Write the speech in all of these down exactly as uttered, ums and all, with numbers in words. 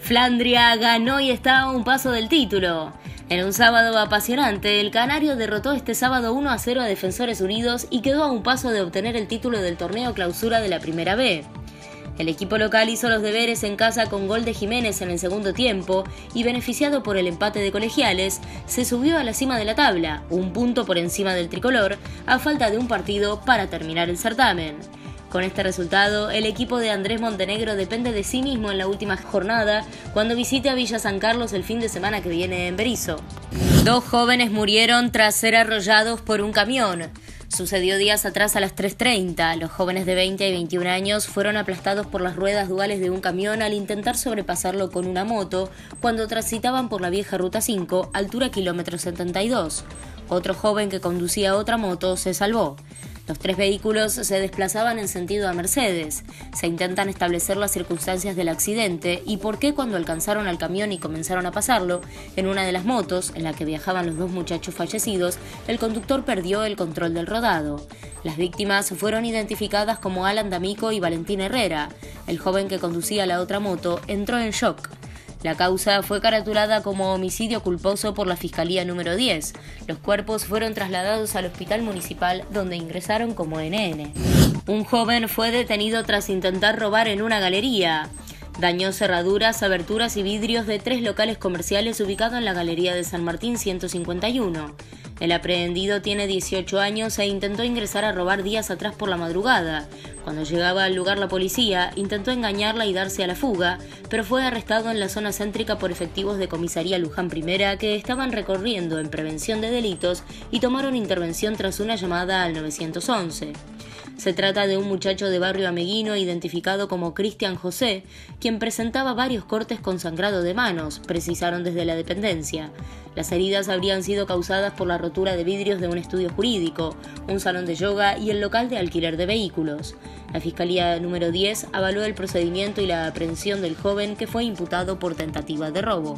Flandria ganó y está a un paso del título. En un sábado apasionante, el canario derrotó este sábado uno a cero a Defensores Unidos y quedó a un paso de obtener el título del torneo clausura de la Primera B. El equipo local hizo los deberes en casa con gol de Jiménez en el segundo tiempo y, beneficiado por el empate de Colegiales, se subió a la cima de la tabla, un punto por encima del tricolor, a falta de un partido para terminar el certamen. Con este resultado, el equipo de Andrés Montenegro depende de sí mismo en la última jornada cuando visite a Villa San Carlos el fin de semana que viene en Berisso. Dos jóvenes murieron tras ser arrollados por un camión. Sucedió días atrás a las tres treinta. Los jóvenes de veinte y veintiún años fueron aplastados por las ruedas duales de un camión al intentar sobrepasarlo con una moto cuando transitaban por la vieja Ruta cinco, altura kilómetro setenta y dos. Otro joven que conducía otra moto se salvó. Los tres vehículos se desplazaban en sentido a Mercedes. Se intentan establecer las circunstancias del accidente y por qué cuando alcanzaron al camión y comenzaron a pasarlo, en una de las motos, en la que viajaban los dos muchachos fallecidos, el conductor perdió el control del rodado. Las víctimas fueron identificadas como Alan D'Amico y Valentín Herrera. El joven que conducía la otra moto entró en shock. La causa fue caratulada como homicidio culposo por la Fiscalía número diez. Los cuerpos fueron trasladados al hospital municipal donde ingresaron como N N. Un joven fue detenido tras intentar robar en una galería. Dañó cerraduras, aberturas y vidrios de tres locales comerciales ubicados en la Galería de San Martín ciento cincuenta y uno. El aprehendido tiene dieciocho años e intentó ingresar a robar días atrás por la madrugada. Cuando llegaba al lugar la policía, intentó engañarla y darse a la fuga, pero fue arrestado en la zona céntrica por efectivos de Comisaría Luján Primera que estaban recorriendo en prevención de delitos y tomaron intervención tras una llamada al nueve once. Se trata de un muchacho de barrio Ameguino identificado como Cristian José, quien presentaba varios cortes con sangrado de manos, precisaron desde la dependencia. Las heridas habrían sido causadas por la rotura de vidrios de un estudio jurídico, un salón de yoga y el local de alquiler de vehículos. La Fiscalía número diez avaló el procedimiento y la aprehensión del joven que fue imputado por tentativa de robo.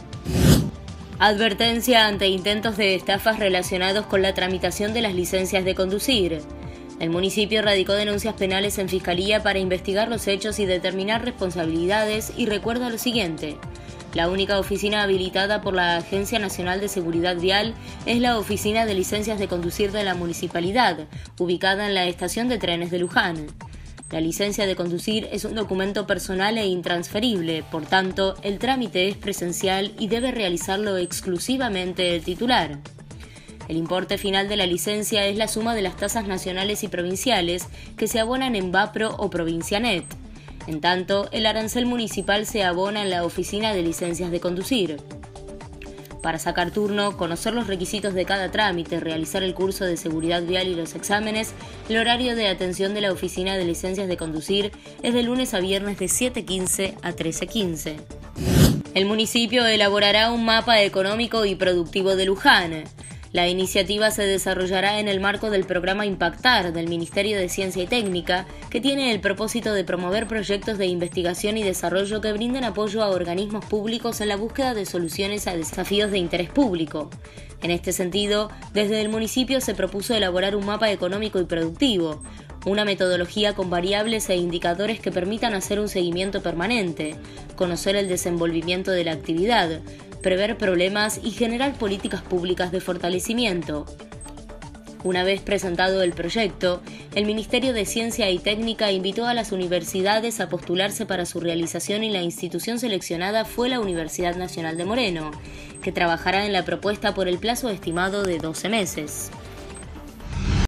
Advertencia ante intentos de estafas relacionados con la tramitación de las licencias de conducir. El municipio radicó denuncias penales en Fiscalía para investigar los hechos y determinar responsabilidades y recuerda lo siguiente. La única oficina habilitada por la Agencia Nacional de Seguridad Vial es la Oficina de Licencias de Conducir de la Municipalidad, ubicada en la estación de trenes de Luján. La licencia de conducir es un documento personal e intransferible, por tanto, el trámite es presencial y debe realizarlo exclusivamente el titular. El importe final de la licencia es la suma de las tasas nacionales y provinciales que se abonan en Vapro o Provincianet. En tanto, el arancel municipal se abona en la Oficina de Licencias de Conducir. Para sacar turno, conocer los requisitos de cada trámite, realizar el curso de seguridad vial y los exámenes, el horario de atención de la Oficina de Licencias de Conducir es de lunes a viernes de siete quince a trece quince. El municipio elaborará un mapa económico y productivo de Luján. La iniciativa se desarrollará en el marco del programa Impactar del Ministerio de Ciencia y Técnica, que tiene el propósito de promover proyectos de investigación y desarrollo que brinden apoyo a organismos públicos en la búsqueda de soluciones a desafíos de interés público. En este sentido, desde el municipio se propuso elaborar un mapa económico y productivo, una metodología con variables e indicadores que permitan hacer un seguimiento permanente, conocer el desenvolvimiento de la actividad, prever problemas y generar políticas públicas de fortalecimiento. Una vez presentado el proyecto, el Ministerio de Ciencia y Técnica invitó a las universidades a postularse para su realización y la institución seleccionada fue la Universidad Nacional de Moreno, que trabajará en la propuesta por el plazo estimado de doce meses.